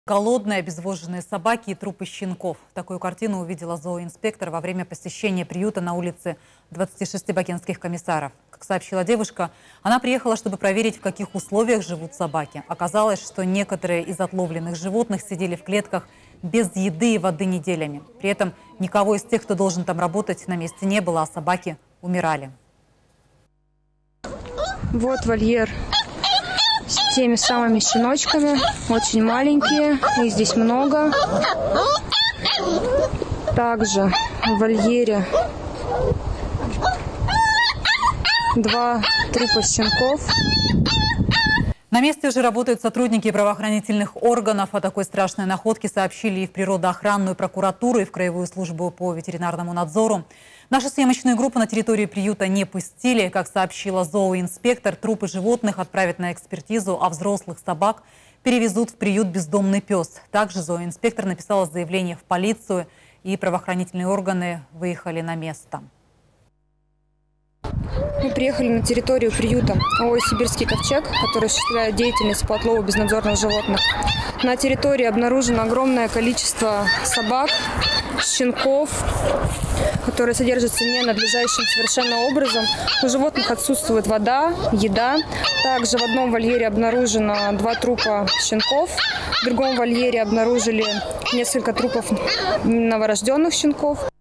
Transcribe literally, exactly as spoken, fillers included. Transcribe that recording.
Голодные, обезвоженные собаки и трупы щенков. Такую картину увидела зооинспектор во время посещения приюта на улице двадцати шести бакинских комиссаров. Как сообщила девушка, она приехала, чтобы проверить, в каких условиях живут собаки. Оказалось, что некоторые из отловленных животных сидели в клетках без еды и воды неделями. При этом никого из тех, кто должен там работать, на месте не было, а собаки умирали. Вот вольер с теми самыми щеночками, очень маленькие, их здесь много. Также в вольере два трупа щенков. На месте уже работают сотрудники правоохранительных органов. О такой страшной находке сообщили и в природоохранную прокуратуру, и в Краевую службу по ветеринарному надзору. Нашу съемочную группу на территорию приюта не пустили. Как сообщила зооинспектор, трупы животных отправят на экспертизу, а взрослых собак перевезут в приют «Бездомный пес». Также зооинспектор написала заявление в полицию, и правоохранительные органы выехали на место. Мы приехали на территорию приюта ООО «Сибирский ковчег», который осуществляет деятельность по отлову безнадзорных животных. На территории обнаружено огромное количество собак, щенков, которые содержатся ненадлежащим совершенно образом. У животных отсутствует вода, еда. Также в одном вольере обнаружено два трупа щенков, в другом вольере обнаружили несколько трупов новорожденных щенков.